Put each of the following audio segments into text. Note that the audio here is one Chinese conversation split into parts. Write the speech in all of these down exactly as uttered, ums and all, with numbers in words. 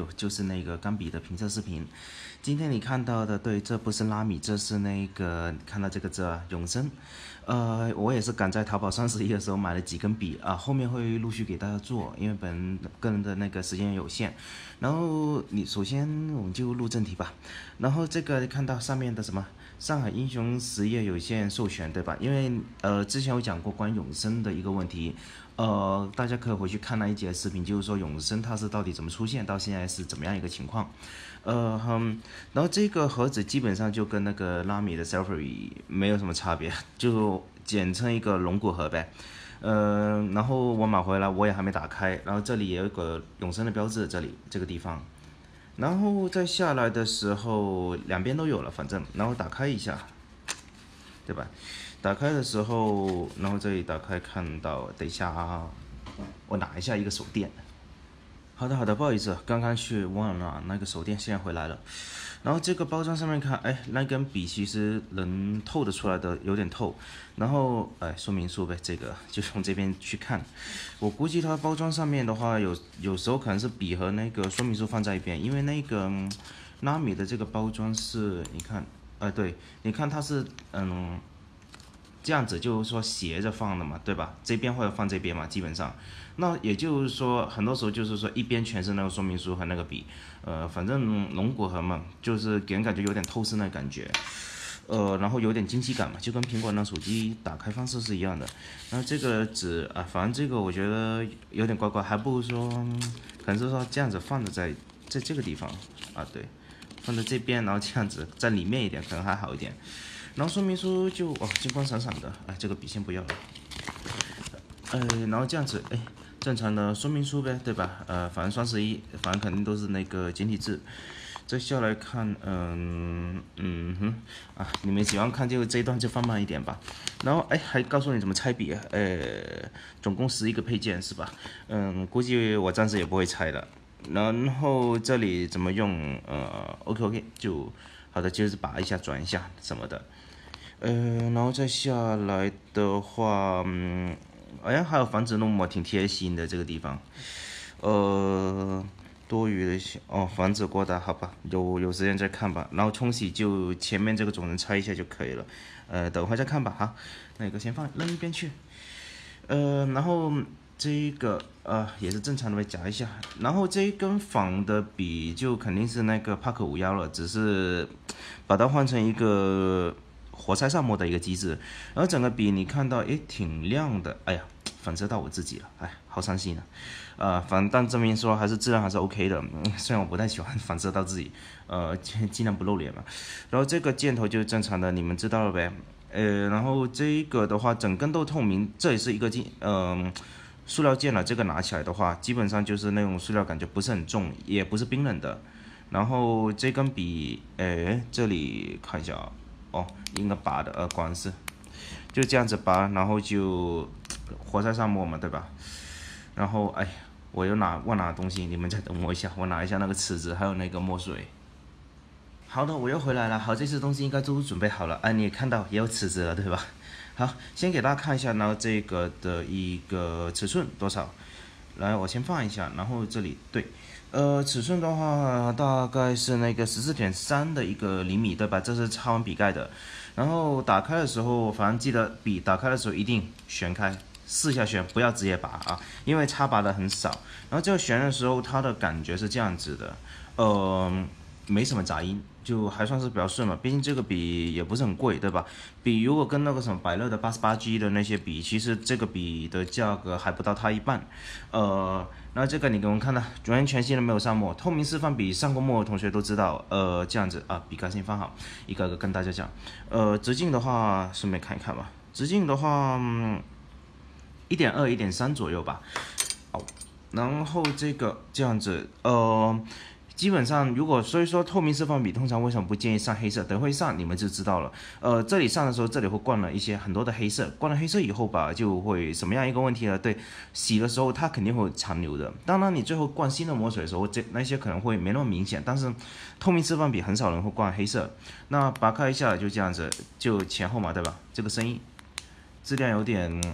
六，就是那个钢笔的评测视频。今天你看到的，对，这不是拉米，这是那个看到这个字啊，永生。呃，我也是赶在淘宝双十一的时候买了几根笔啊，后面会陆续给大家做，因为本人个人的那个时间有限。然后你首先我们就入正题吧。然后这个看到上面的什么上海英雄实业有限授权，对吧？因为呃之前有讲过关于永生的一个问题。呃，大家可以回去看那一节视频，就是说永生它是到底怎么出现，到现在是怎么样一个情况。呃，嗯，然后这个盒子基本上就跟那个拉米的 Selfie 没有什么差别，就简称一个龙骨盒呗。呃，然后我买回来我也还没打开，然后这里也有一个永生的标志，这里这个地方。然后再下来的时候两边都有了，反正然后打开一下，对吧？打开的时候，然后这里打开看到，等一下啊，我拿一下一个手电。好的好的，不好意思，刚刚去忘了那个手电，现在回来了。然后这个包装上面看，哎，那根笔其实能透得出来的，有点透。然后，哎，说明书呗，这个就从这边去看。我估计它包装上面的话，有有时候可能是笔和那个说明书放在一边，因为那个、嗯、拉米的这个包装是，你看，呃，对，你看它是嗯。这样子就是说斜着放的嘛，对吧？这边或者放这边嘛，基本上。那也就是说，很多时候就是说一边全是那个说明书和那个笔，呃，反正龙骨盒嘛，就是给人感觉有点透视那感觉，呃，然后有点惊喜感嘛，就跟苹果那手机打开方式是一样的。然后这个纸啊，反正这个我觉得有点怪怪，还不如说，可能是说这样子放的在在这个地方啊，对，放在这边，然后这样子在里面一点，可能还好一点。然后说明书就哦金光闪闪的，哎，这个笔先不要了，呃，然后这样子，哎，正常的说明书呗，对吧？呃，反正双十一，反正肯定都是那个简体字。再下来看，嗯嗯哼，啊，你们喜欢看就这一段就放慢一点吧。然后哎，还告诉你怎么拆笔，呃，总共十一个配件是吧？嗯，估计我暂时也不会拆了。然后这里怎么用？呃，OK OK，就好的，就是拔一下、转一下什么的。呃，然后再下来的话，嗯，好像还有防止弄膜，挺贴心的这个地方。呃，多余的些哦，防止过大，好吧，有有时间再看吧。然后冲洗就前面这个总能拆一下就可以了。呃，等会再看吧，哈，那个先放扔一边去。呃，然后这个呃也是正常的呗，夹一下。然后这一根仿的笔就肯定是那个帕克五幺了，只是把它换成一个活塞上膜的一个机制。然后整个笔你看到，诶，挺亮的。哎呀，反射到我自己了，哎，好伤心啊。呃，反但这么一说，还是质量还是 OK 的。嗯，虽然我不太喜欢反射到自己，呃，尽量不露脸嘛。然后这个箭头就是正常的，你们知道了呗。呃，然后这个的话，整根都透明，这也是一个镜，嗯、呃，塑料件了。这个拿起来的话，基本上就是那种塑料感觉不是很重，也不是冰冷的。然后这根笔，哎，这里看一下啊，哦，应该拔的，呃，果然是，就这样子拔，然后就活塞上膜嘛，对吧？然后哎，我又拿忘拿东西，你们再等我一下，我拿一下那个尺子，还有那个墨水。好的，我又回来了。好，这些东西应该都准备好了。哎、啊，你也看到也有尺子了，对吧？好，先给大家看一下，然后这个的一个尺寸多少。来，我先放一下，然后这里对，呃，尺寸的话大概是那个十四点三的一个厘米，对吧？这是插完笔盖的。然后打开的时候，反正记得笔打开的时候一定旋开，试下旋，不要直接拔啊，因为插拔的很少。然后这个旋的时候，它的感觉是这样子的，呃。没什么杂音，就还算是比较顺嘛。毕竟这个笔也不是很贵，对吧？笔如果跟那个什么百乐的八十八 G 的那些比，其实这个笔的价格还不到它一半。呃，那这个你给我们看的，完全新的没有上墨，透明示范笔上过墨的同学都知道。呃，这样子啊，笔杆先放好，一个个跟大家讲。呃，直径的话，顺便看一看吧。直径的话，一点二、一点三左右吧。好，然后这个这样子，呃。基本上，如果所以说透明示范笔通常为什么不建议上黑色？等会上你们就知道了。呃，这里上的时候，这里会灌了一些很多的黑色，灌了黑色以后吧，就会什么样一个问题呢？对，洗的时候它肯定会残留的。当然，你最后灌新的墨水的时候，这那些可能会没那么明显。但是透明示范笔很少人会灌黑色。那拔开一下就这样子，就前后嘛，对吧？这个声音质量有点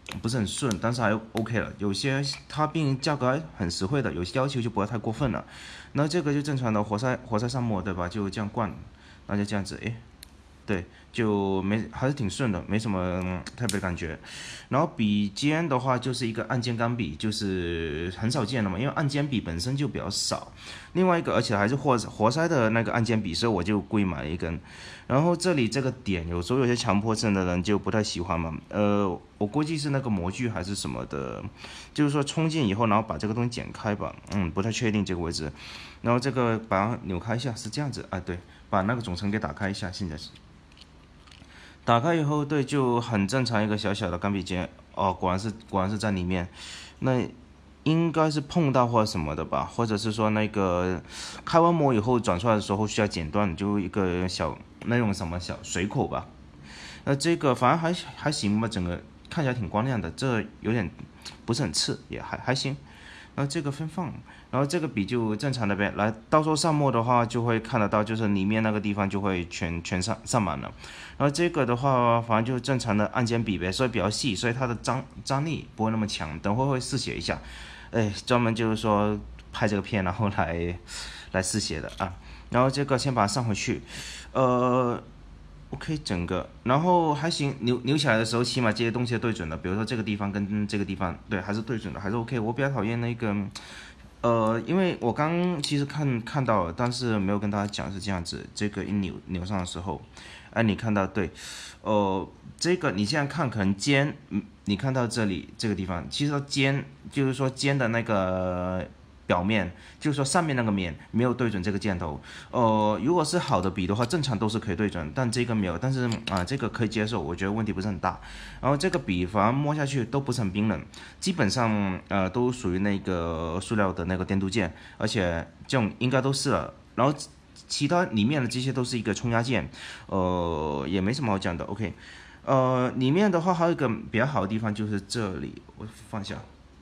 不是很顺，但是还 OK 了。有些它并价格还很实惠的，有些要求就不要太过分了。那这个就正常的活塞活塞上墨，对吧？就这样灌，那就这样子，诶，对，就没还是挺顺的，没什么、嗯、特别感觉。然后笔尖的话就是一个按键钢笔，就是很少见的嘛，因为按键笔本身就比较少。另外一个，而且还是活活塞的那个按键笔，所以我就故意买了一根。然后这里这个点，有时候有些强迫症的人就不太喜欢嘛。呃，我估计是那个模具还是什么的，就是说冲进以后，然后把这个东西剪开吧。嗯，不太确定这个位置。然后这个把它扭开一下，是这样子啊，对，把那个总成给打开一下，现在是。打开以后，对，就很正常一个小小的钢笔尖。哦，果然是果然是在里面。那应该是碰到或者什么的吧，或者是说那个开完模以后转出来的时候需要剪断，就一个小那种什么小水口吧。那这个反正还还行吧，整个看起来挺光亮的，这有点不是很刺，也还还行。然后这个分放，然后这个笔就正常的呗。来，到时候上墨的话就会看得到，就是里面那个地方就会全全上上满了。然后这个的话，反正就正常的按键笔呗，所以比较细，所以它的张张力不会那么强。等会会试写一下，哎，专门就是说拍这个片，然后来来试写的啊。然后这个先把它上回去，呃。OK，整个，然后还行，扭扭起来的时候，起码这些东西是对准的，比如说这个地方跟这个地方，对，还是对准的，还是 OK。我比较讨厌那个，呃，因为我刚其实看看到了，但是没有跟大家讲是这样子，这个一扭扭上的时候，哎，你看到对，呃，这个你现在看可能尖，嗯，你看到这里这个地方，其实尖就是说尖的那个。表面就是说上面那个面没有对准这个箭头，呃，如果是好的笔的话，正常都是可以对准，但这个没有，但是啊、呃，这个可以接受，我觉得问题不是很大。然后这个笔反而摸下去都不是很冰冷，基本上呃都属于那个塑料的那个电镀件，而且这种应该都是了。然后其他里面的这些都是一个冲压件，呃，也没什么好讲的。OK，呃，里面的话还有一个比较好的地方就是这里，我放下。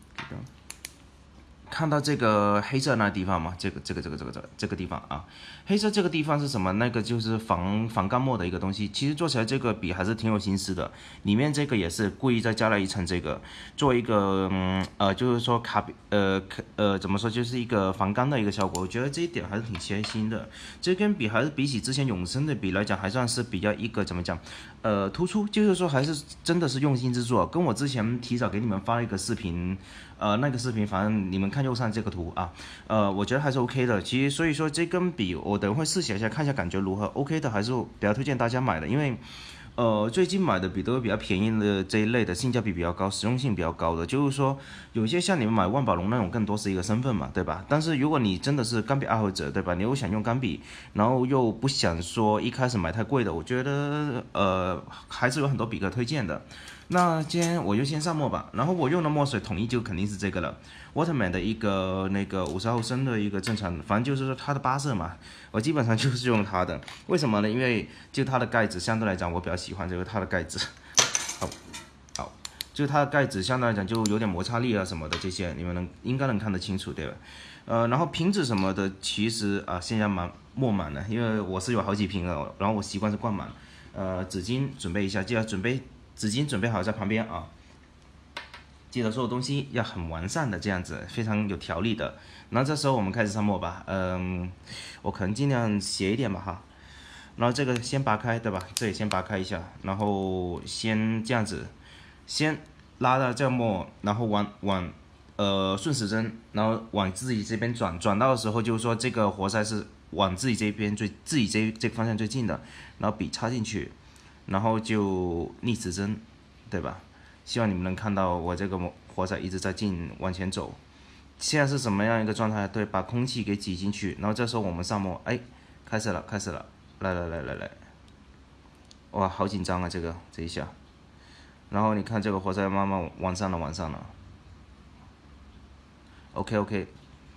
看到这个黑色那地方吗？这个这个这个这个这个这个地方啊，黑色这个地方是什么？那个就是防防干墨的一个东西。其实做起来这个笔还是挺有心思的，里面这个也是故意再加了一层这个，做一个嗯呃就是说卡笔呃呃怎么说，就是一个防干的一个效果。我觉得这一点还是挺贴心的。这根笔还是比起之前永生的笔来讲，还算是比较一个怎么讲，呃突出，就是说还是真的是用心之作。跟我之前提早给你们发了一个视频。呃，那个视频，反正你们看右上这个图啊，呃，我觉得还是 OK 的。其实，所以说这根笔我等会试写一下，看一下感觉如何。OK 的还是比较推荐大家买的，因为，呃，最近买的笔都是比较便宜的这一类的，性价比比较高，实用性比较高的。就是说，有些像你们买万宝龙那种，更多是一个身份嘛，对吧？但是如果你真的是钢笔爱好者，对吧？你又想用钢笔，然后又不想说一开始买太贵的，我觉得呃还是有很多笔可推荐的。那今天我就先上墨吧，然后我用的墨水统一就肯定是这个了 ，Waterman 的一个那个五十毫升的一个正常，反正就是说它的八色嘛，我基本上就是用它的。为什么呢？因为就它的盖子相对来讲我比较喜欢，就是它的盖子，好，好，就它的盖子相对来讲就有点摩擦力啊什么的这些，你们能应该能看得清楚对吧？呃，然后瓶子什么的其实啊现在满墨满了，因为我是有好几瓶了，然后我习惯是灌满。呃，纸巾准备一下，记得准备。纸巾准备好在旁边啊，记得所有东西要很完善的这样子，非常有条理的。然后这时候我们开始上墨吧，嗯，我可能尽量斜一点吧哈。然后这个先拔开，对吧？这里先拔开一下，然后先这样子，先拉到这墨，然后往往呃顺时针，然后往自己这边转，转到的时候就是说这个活塞是往自己这边最自己这这个方向最近的，然后笔插进去。然后就逆时针，对吧？希望你们能看到我这个活塞一直在进往前走。现在是什么样一个状态？对，把空气给挤进去，然后这时候我们上墨，哎，开始了，开始了，来来来来来，哇，好紧张啊，这个这一下。然后你看这个活塞慢慢往上了，往上了。OK OK，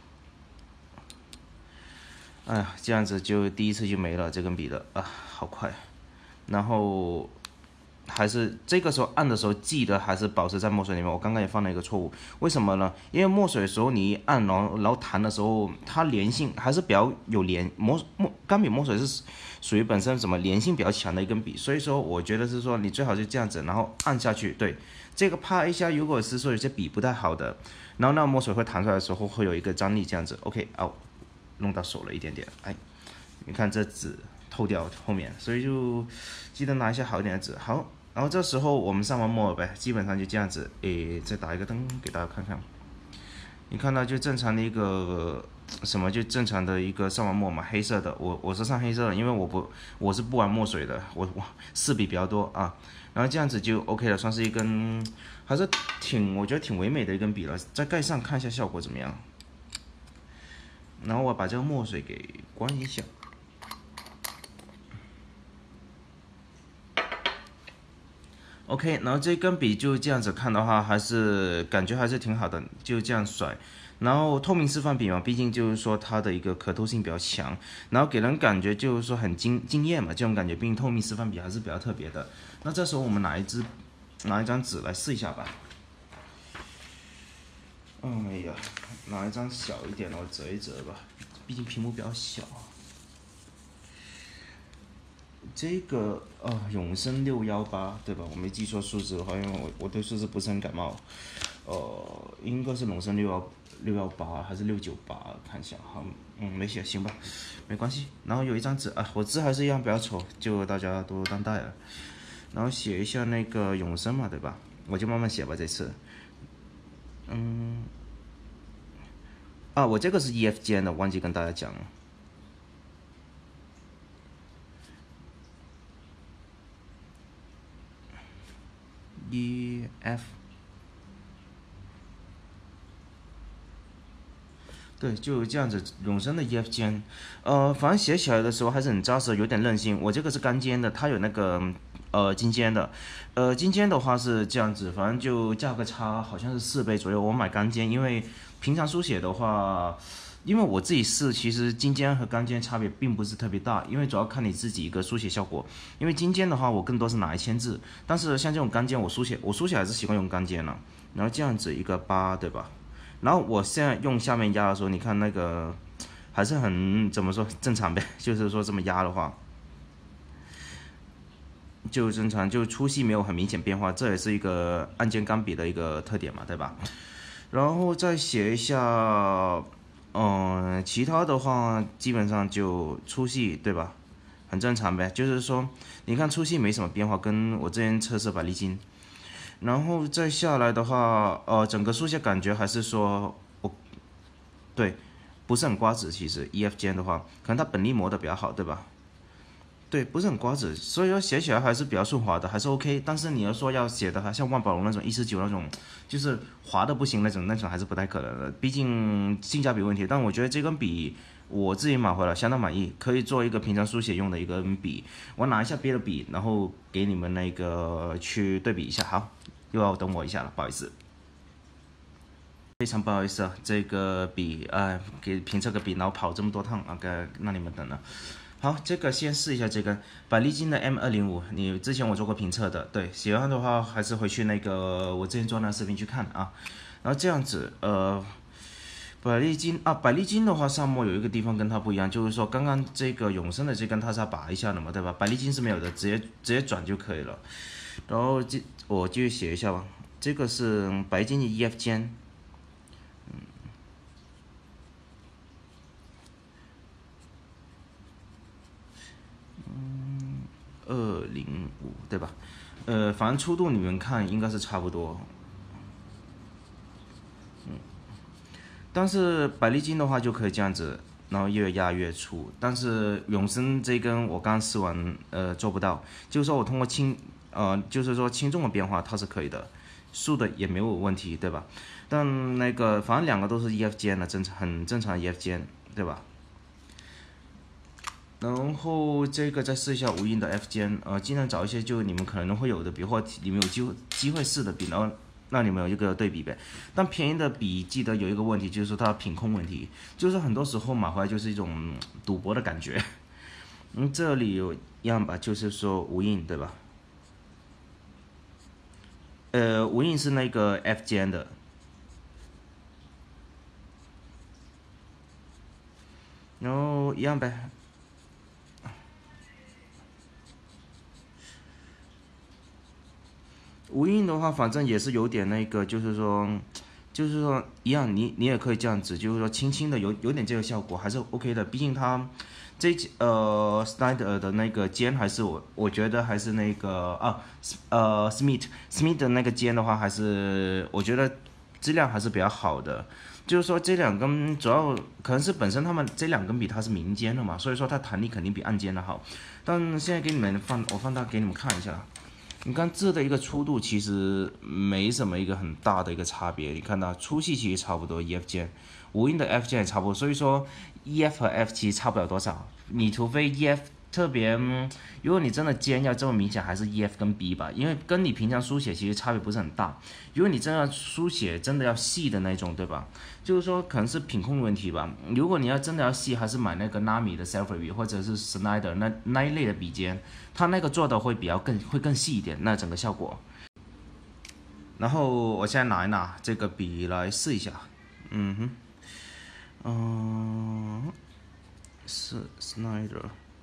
哎呀，这样子就第一次就没了这根笔了啊，好快。然后还是这个时候按的时候记得还是保持在墨水里面。我刚刚也犯了一个错误，为什么呢？因为墨水的时候你一按，然后然后弹的时候，它粘性还是比较有粘。墨墨钢笔墨水是属于本身什么粘性比较强的一根笔，所以说我觉得是说你最好就这样子，然后按下去。对，这个啪一下，如果是说有些笔不太好的，然后那墨水会弹出来的时候会有一个张力，这样子。OK， 哦，弄到手了一点点，哎，你看这纸透掉后面，所以就记得拿一下好一点的纸。好。然后这时候我们上完墨了呗，基本上就这样子。诶，再打一个灯给大家看看。你看到就正常的一个什么，就正常的一个上完墨嘛，黑色的。我我是上黑色的，因为我不我是不玩墨水的，我我试笔比较多啊。然后这样子就 OK 了，算是一根还是挺我觉得挺唯美的一根笔了。再盖上看一下效果怎么样。然后我把这个墨水给关一下。OK， 然后这根笔就这样子看的话，还是感觉还是挺好的，就这样甩。然后透明示范笔嘛，毕竟就是说它的一个可透性比较强，然后给人感觉就是说很惊惊艳嘛，这种感觉。毕竟透明示范笔还是比较特别的。那这时候我们拿一支，拿一张纸来试一下吧。哎呀，拿一张小一点的，我折一折吧，毕竟屏幕比较小。这个呃，永生六幺八对吧？我没记错数字的话，因为我我对数字不是很感冒。呃，应该是永生六幺六幺八还是六九八？看一下，好，嗯，没写，行吧，没关系。然后有一张纸啊，我字还是一样比较丑，就大家多担待了。然后写一下那个永生嘛，对吧？我就慢慢写吧，这次。嗯，啊，我这个是 E F 尖的，忘记跟大家讲了。E F， 对，就这样子，永生的 E F 尖，呃，反正写起来的时候还是很扎实，有点韧性。我这个是干尖的，它有那个呃金尖的，呃金尖的话是这样子，反正就价格差好像是四倍左右。我买干尖，因为平常书写的话，因为我自己试，其实金尖和干尖差别并不是特别大，因为主要看你自己一个书写效果。因为金尖的话，我更多是拿来签字，但是像这种干尖，我书写我书写还是习惯用干尖了。然后这样子一个八，对吧？然后我现在用下面压的时候，你看那个还是很怎么说正常呗，就是说这么压的话，就正常，就粗细没有很明显变化，这也是一个按键钢笔的一个特点嘛，对吧？然后再写一下。嗯，其他的话基本上就粗细，对吧？很正常呗。就是说，你看粗细没什么变化，跟我之前测试百利金。然后再下来的话，呃，整个书写感觉还是说，我对，不是很瓜子。其实 E F 尖的话，可能它本力磨的比较好，对吧？对，不是很瓜子，所以说写起来还是比较顺滑的，还是 OK。但是你要说要写的还像万宝龙那种一四九那种，就是滑的不行那种，那种还是不太可能的，毕竟性价比问题。但我觉得这根笔我自己买回来相当满意，可以做一个平常书写用的一根笔。我拿一下别的笔，然后给你们那个去对比一下。好，又要等我一下了，不好意思。非常不好意思啊，这个笔啊、呃，给评测个笔，然后跑这么多趟啊，该让你们等了。好，这个先试一下这个百利金的 M 二零五，你之前我做过评测的，对，喜欢的话还是回去那个我之前做那个视频去看啊。然后这样子，呃，百利金啊，百利金的话上墨有一个地方跟它不一样，就是说刚刚这个永生的这根它是要拔一下的嘛，对吧？百利金是没有的，直接直接转就可以了。然后这我继续写一下吧，这个是白金的 E F 尖。二零五对吧？呃，反正粗度你们看应该是差不多。嗯，但是百利金的话就可以这样子，然后越压越粗。但是永生这根我刚试完，呃，做不到。就是说我通过轻，呃，就是说轻重的变化它是可以的，竖的也没有问题，对吧？但那个反正两个都是 E F 尖的，正常很正常的 E F 尖，对吧？然后这个再试一下无印的 F 尖，呃，尽量找一些就你们可能会有的笔，或你们有机会机会试的笔，然后让你们有一个对比呗。但便宜的笔记得有一个问题，就是说它品控问题，就是很多时候买回来就是一种赌博的感觉。嗯，这里有一样吧，就是说无印对吧？ 呃，无印是那个 F 尖的。然后一样呗。无印的话，反正也是有点那个，就是说，就是说一样，你你也可以这样子，就是说轻轻的有有点这个效果，还是 OK 的。毕竟它这呃 Snyder 的那个尖还是我我觉得还是那个啊呃 Smith Smith 的那个尖的话，还是我觉得质量还是比较好的。就是说这两根主要可能是本身他们这两根笔它是明尖的嘛，所以说它弹力肯定比暗尖的好。但现在给你们放我放大给你们看一下。你看字的一个粗度其实没什么一个很大的一个差别，你看到粗细其实差不多 E F 键，无印的 F 键也差不多，所以说 E F 和 F 其实差不了多少，你除非 E F 特别，嗯如果你真的尖要这么明显，还是 E F 跟 B 吧，因为跟你平常书写其实差别不是很大。如果你真的书写真的要细的那种，对吧？就是说可能是品控问题吧。如果你要真的要细，还是买那个 Lamy 的 Selfie 或者是 Snyder 那那一类的笔尖，它那个做的会比较更会更细一点，那整个效果。然后我现在拿一拿这个笔来试一下，嗯哼，嗯、呃，是 Snyder。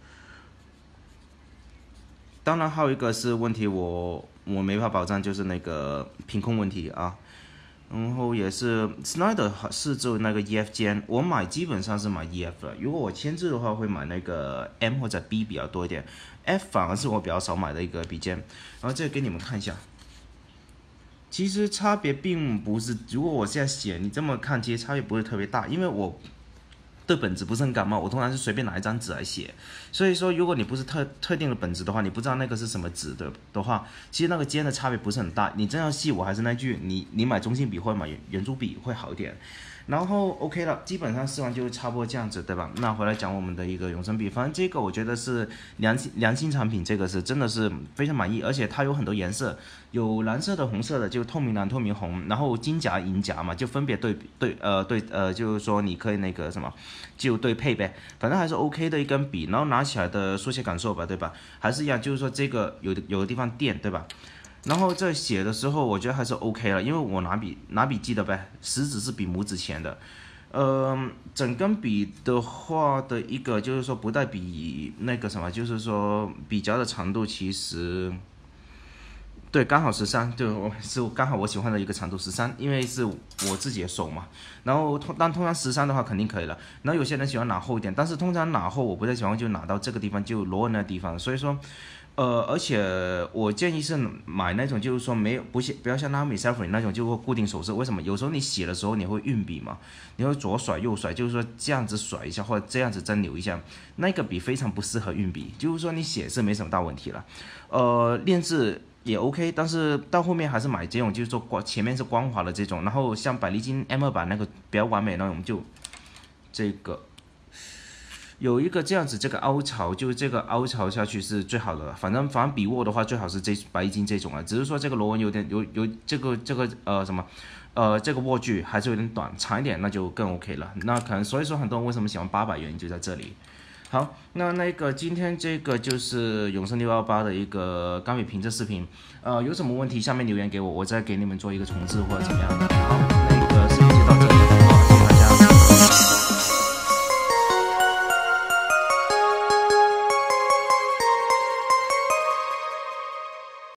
当然还有一个是问题我，我没法保障，就是那个品控问题啊。然后也是 Snyder 是只有那个 E F 尖，我买基本上是买 E F 的。如果我签字的话，会买那个 M 或者 B 比较多一点 ，F 反而是我比较少买的一个笔尖。然后这个给你们看一下，其实差别并不是，如果我现在写，你这么看，其实差别不是特别大，因为我对本子不是很感冒，我通常是随便拿一张纸来写。所以说，如果你不是特特定的本子的话，你不知道那个是什么纸的的话，其实那个尖的差别不是很大。你真要细，我还是那句，你你买中性笔或者买圆珠笔会好一点。然后 OK 了，基本上试完就差不多这样子，对吧？那回来讲我们的一个永生笔，反正这个我觉得是良心良心产品，这个是真的是非常满意，而且它有很多颜色，有蓝色的、红色的，就透明蓝、透明红，然后金夹、银夹嘛，就分别对对呃对呃，就是说你可以那个什么，就对配呗，反正还是 OK 的一根笔，然后拿起来的书写感受吧，对吧？还是一样，就是说这个有的有的地方垫，对吧？然后在写的时候，我觉得还是 OK 了，因为我拿笔拿笔记得呗，食指是比拇指前的。呃，整根笔的话的一个就是说不带笔那个什么，就是说笔夹的长度其实对刚好十三，对我是刚好我喜欢的一个长度十三，因为是我自己的手嘛。然后通但通常十三的话肯定可以了。然后有些人喜欢拿厚一点，但是通常拿厚我不太喜欢，就拿到这个地方就螺纹那地方，所以说。呃，而且我建议是买那种，就是说没有不不要像拉米 Selfie 那种，就会固定手势。为什么？有时候你写的时候你会运笔嘛，你会左甩右甩，就是说这样子甩一下或者这样子针扭一下，那个笔非常不适合运笔。就是说你写是没什么大问题了，呃，练字也 OK， 但是到后面还是买这种，就是说光前面是光滑的这种，然后像百利金 M 二版那个比较完美那种，就这个。有一个这样子，这个凹槽就是这个凹槽下去是最好的。反正反正笔握的话，最好是这白金这种啊。只是说这个螺纹有点有有这个这个呃什么，呃这个握距还是有点短，长一点那就更 OK 了。那可能所以说很多人为什么喜欢八百元就在这里。好，那那个今天这个就是永生六幺八的一个钢笔评测视频，呃有什么问题下面留言给我，我再给你们做一个重置或者怎么样的。好。